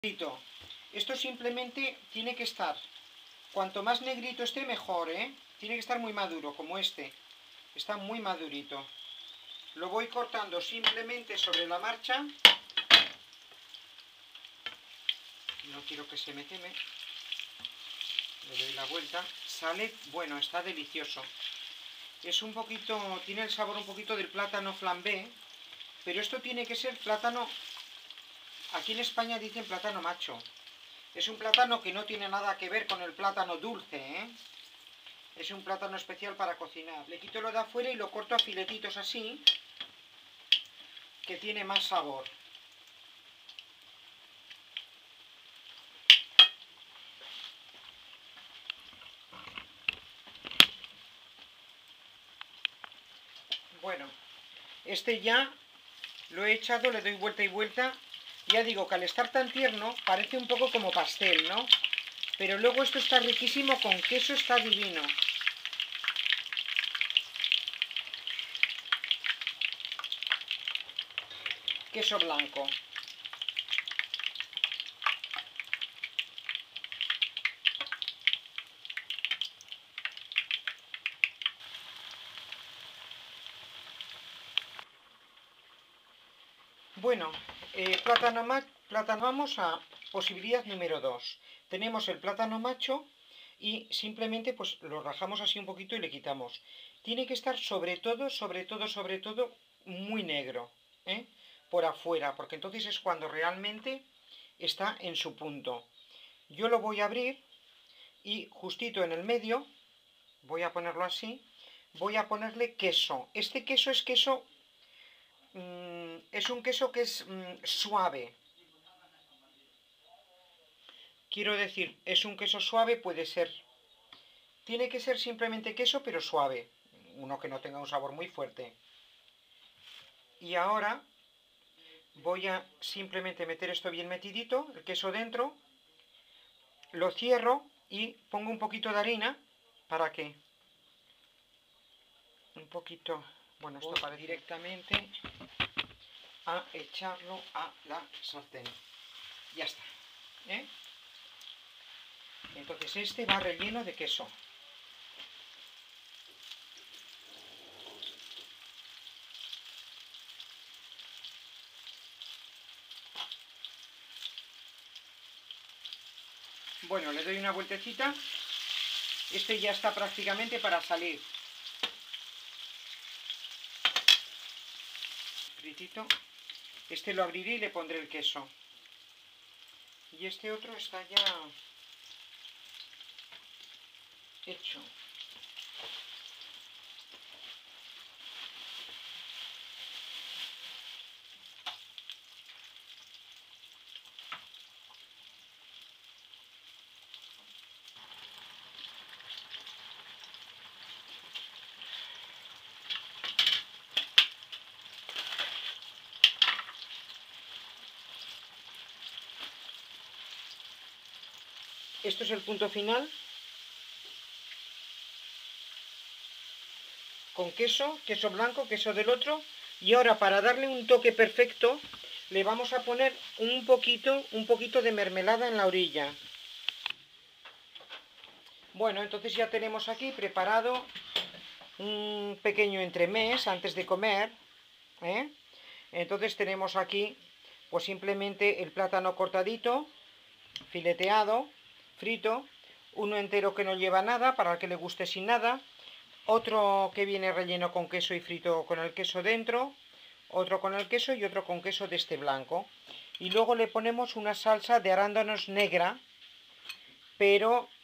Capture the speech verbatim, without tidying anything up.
negrito. Esto simplemente tiene que estar, cuanto más negrito esté mejor, ¿eh? Tiene que estar muy maduro, como este. Está muy madurito. Lo voy cortando simplemente sobre la marcha. No quiero que se me queme. Le doy la vuelta. Sale, bueno, está delicioso. Es un poquito, tiene el sabor un poquito del plátano flambé, pero esto tiene que ser plátano, aquí en España dicen plátano macho. Es un plátano que no tiene nada que ver con el plátano dulce, ¿eh? Es un plátano especial para cocinar. Le quito lo de afuera y lo corto a filetitos así, que tiene más sabor. Bueno, este ya lo he echado, le doy vuelta y vuelta. Ya digo que al estar tan tierno parece un poco como pastel, ¿no? Pero luego esto está riquísimo con queso, está divino. Queso blanco. Bueno, eh, plátano, ma plátano, vamos a posibilidad número dos. Tenemos el plátano macho y simplemente pues lo rajamos así un poquito y le quitamos. Tiene que estar sobre todo, sobre todo, sobre todo muy negro, ¿eh? Por afuera, porque entonces es cuando realmente está en su punto. Yo lo voy a abrir y justito en el medio, voy a ponerlo así, voy a ponerle queso. Este queso es queso... Mm, es un queso que es mm, suave. Quiero decir, es un queso suave, puede ser. Tiene que ser simplemente queso, pero suave. Uno que no tenga un sabor muy fuerte. Y ahora voy a simplemente meter esto bien metidito, el queso dentro. Lo cierro y pongo un poquito de harina para que... Un poquito... Bueno, esto para directamente a echarlo a la sartén. Ya está. ¿Eh? Entonces este va relleno de queso. Bueno, le doy una vueltecita. Este ya está prácticamente para salir. Fritito. Este lo abriré y le pondré el queso. Y este otro está ya hecho. Esto es el punto final. Con queso, queso blanco, queso del otro. Y ahora para darle un toque perfecto, le vamos a poner un poquito, un poquito de mermelada en la orilla. Bueno, entonces ya tenemos aquí preparado un pequeño entremés antes de comer, ¿eh? Entonces tenemos aquí pues simplemente el plátano cortadito, fileteado, frito, uno entero que no lleva nada para el que le guste sin nada, otro que viene relleno con queso y frito con el queso dentro, otro con el queso y otro con queso de este blanco. Y luego le ponemos una salsa de arándanos negra, pero